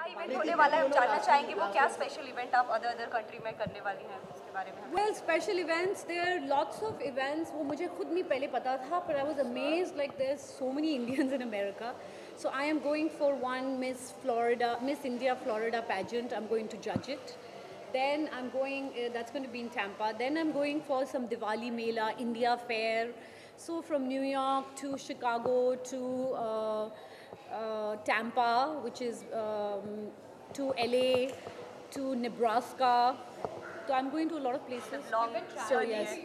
Event होने वाला है, हम जानना चाहेंगे वो क्या स्पेशल इवेंट आप अदर कंट्री में करने वाली हैं, उसके बारे में। Well, special events, there are lots of events. वो मुझे खुद नहीं पहले पता था, but I was amazed like there's so many Indians in America. So I am going for one Miss India Florida pageant. I'm going to judge it. Then I'm going, that's going to be in Tampa. Then I'm going for some Diwali Mela, India Fair. So from New York to Chicago to Tampa, which is to LA, to Nebraska. So I'm going to a lot of places. So yes.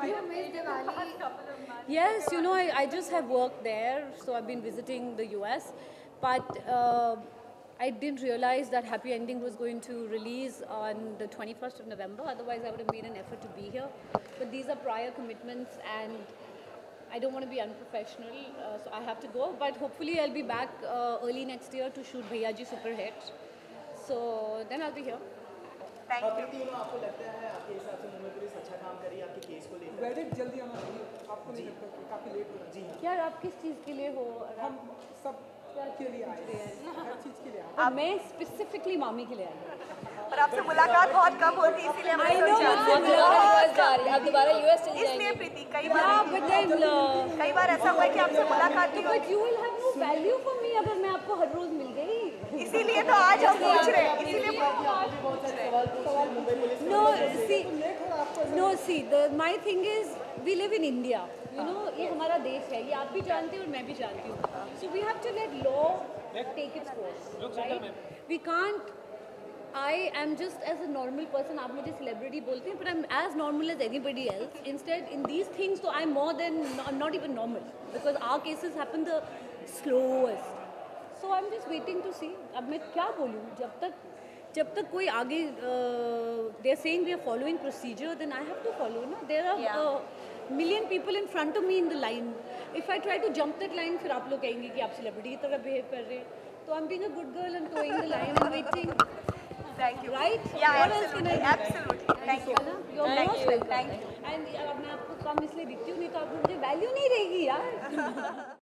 Yes, you know, I just have worked there, so I've been visiting the US. But I didn't realize that Happy Ending was going to release on the 21st of November. Otherwise, I would have made an effort to be here. But these are prior commitments, and I don't want to be unprofessional, so I have to go. But hopefully, I'll be back early next year to shoot Bhaiya Ji Super Hit. So then I'll be here. Thank you. आपको लगता है आपके हिसाब से Mumbai police अच्छा काम कर रही है आपके केस को लेकर? वेडिट जल्दी आना चाहिए, आपको नहीं लगता कि काफ़ी लेट हो रहा है? जी हाँ। यार आप किस चीज़ के लिए हो? हम सब के लिए आए हैं, हर चीज़ के लिए आए। मैं स्पेसिफिकली मामी के लिए आई हूँ। पर आपसे मुलाकात बहुत कम होती है, इसीलिए हमने अब दोबारा यूएस चली जाएंगे। इसलिए प्रीति कई बार ऐसा हुआ है कि आपसे मुलाकात नहीं But you will have no value for me अगर मैं आपको हर रोज मिल गई। हुई, इसीलिए तो आज हम पूछ रहे हैं, इसीलिए No, see, my thing is, we live in India. You know, ये हमारा देश है, ये आप भी जानते हो और मैं भी जानती हूँ. So we have to let law take its course, right? We can't. I am just as a normal person. आप मुझे celebrity बोलते हैं, but I'm as normal as anybody else. Instead, in these things, so I'm more than, I'm not even normal because our cases happen the slowest. So I'm just waiting to see. अब मैं क्या बोलूँ? जब तक कोई आगे they are saying we are following procedure, then I have to follow. ना? There are million people in front of me in the line. If I try to jump that line, फिर आप लोग कहेंगे कि आप celebrity की तरह behave कर रहे हैं. So I'm being a good girl and towing the line and waiting. Thank you. Right? Yeah, What else can I do? absolutely. Thank you. You're most welcome. Thank you. And अब मैं आपको कम इसलिए दिखती हूँ, नहीं तो आप मुझे वैल्यू नहीं रहेगी यार.